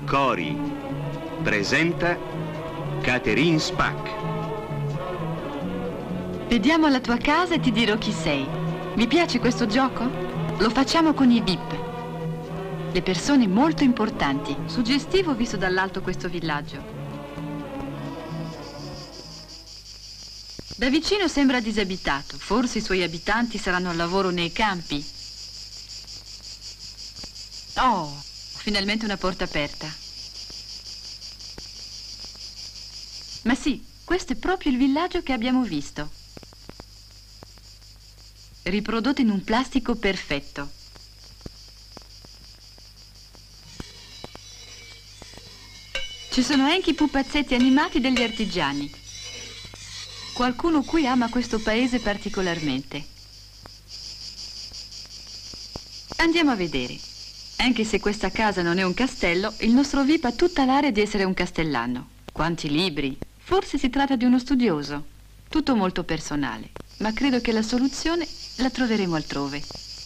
Cori presenta Catherine Spack. Vediamo la tua casa e ti dirò chi sei. Vi piace questo gioco? Lo facciamo con i VIP. Le persone molto importanti. Suggestivo visto dall'alto questo villaggio. Da vicino sembra disabitato. Forse i suoi abitanti saranno al lavoro nei campi. Oh, finalmente una porta aperta. Ma sì, questo è proprio il villaggio che abbiamo visto. Riprodotto in un plastico perfetto. Ci sono anche i pupazzetti animati degli artigiani. Qualcuno qui ama questo paese particolarmente. Andiamo a vedere. Anche se questa casa non è un castello, il nostro VIP ha tutta l'aria di essere un castellano. Quanti libri! Forse si tratta di uno studioso. Tutto molto personale, ma credo che la soluzione la troveremo altrove.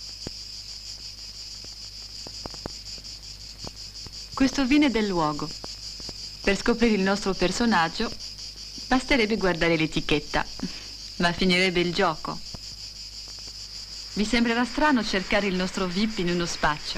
Questo vino è del luogo. Per scoprire il nostro personaggio basterebbe guardare l'etichetta, ma finirebbe il gioco. Vi sembrerà strano cercare il nostro VIP in uno spaccio.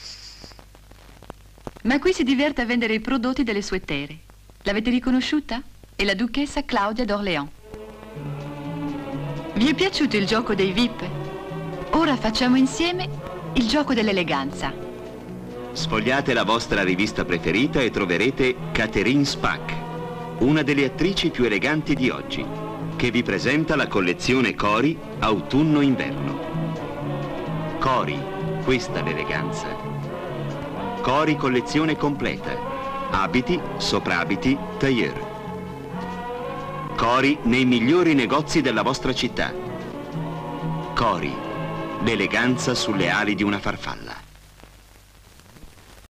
Ma qui si diverte a vendere i prodotti delle sue terre. L'avete riconosciuta? È la duchessa Claudia d'Orléans. Vi è piaciuto il gioco dei VIP? Ora facciamo insieme il gioco dell'eleganza. Sfogliate la vostra rivista preferita e troverete Catherine Spack, una delle attrici più eleganti di oggi, che vi presenta la collezione Cori autunno-inverno. Cori, questa l'eleganza. Cori collezione completa. Abiti, soprabiti, tailleur. Cori nei migliori negozi della vostra città. Cori, l'eleganza sulle ali di una farfalla.